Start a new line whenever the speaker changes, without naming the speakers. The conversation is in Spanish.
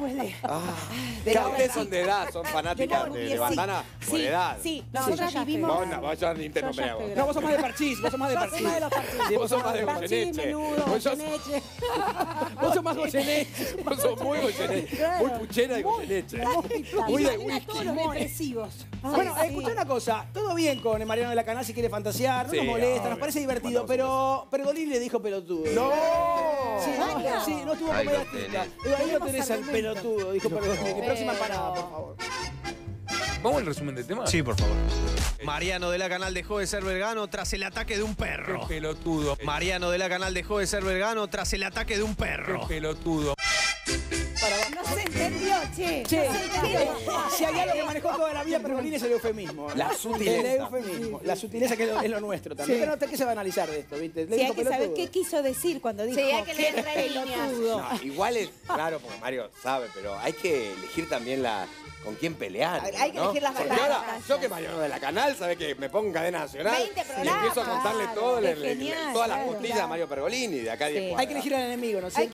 después de...
Claro, ustedes son de edad, son fanáticas de Bandana por edad.
Sí, nosotros vivimos...
Vos ya ni te nombré a vos.
No, vos sos más de parchís, vos sos más de parchís.
Vos sos más de
Parchís,
Goyeneche.
menudo,
Vos sos-
Goyeneche.
Vos sos más Goyeneche.
Vos sos muy Goyeneche, muy puchera de Goyeneche. Muy de
Imagina todos los
whisky.
depresivos.
Bueno,
Ay,
escuchá una cosa, todo bien con el Mariano de la Canal si quiere fantasear, no
Sí,
nos molesta, nos
obvio.
parece divertido, pero Pergolini le dijo pelotudo.
¡No!
Sí, no tuvo
Ahí lo
comediatista.
tenés.
Ahí lo tenés al pelotudo, dijo Pergolini. Próxima parada, por favor.
¿Vamos al resumen del tema?
Sí, por favor. Mariano de la Canal dejó de ser vegano tras el ataque de un perro.
Qué pelotudo.
Mariano de la Canal dejó de ser vegano tras el ataque de un
Qué
perro.
pelotudo.
No se entendió, che.
Che,
No se entendió.
si hay algo que manejó toda la vida Pergolini es el eufemismo.
La sutileza.
El eufemismo. La sutileza que es lo nuestro también.
Sí.
Pero ¿qué se va a analizar de esto, viste? Le
Sí,
dijo
hay que saber
pelotudo.
qué quiso decir cuando dijo
Sí, hay que leer entre
pelotudo.
No, igual es claro, porque Mario sabe, pero hay que elegir también con quién pelear.
Hay que
¿no?
elegir las
Porque
batallas.
ahora, yo que Mariano de la Canal, sabe que me pongo en cadena nacional
20
y
programas,
empiezo a contarle todo,
qué genial,
todas las
claro,
costillas
claro.
a Mario Pergolini de acá a 10
Sí.
cuadras.
Hay que elegir al enemigo, ¿no es cierto?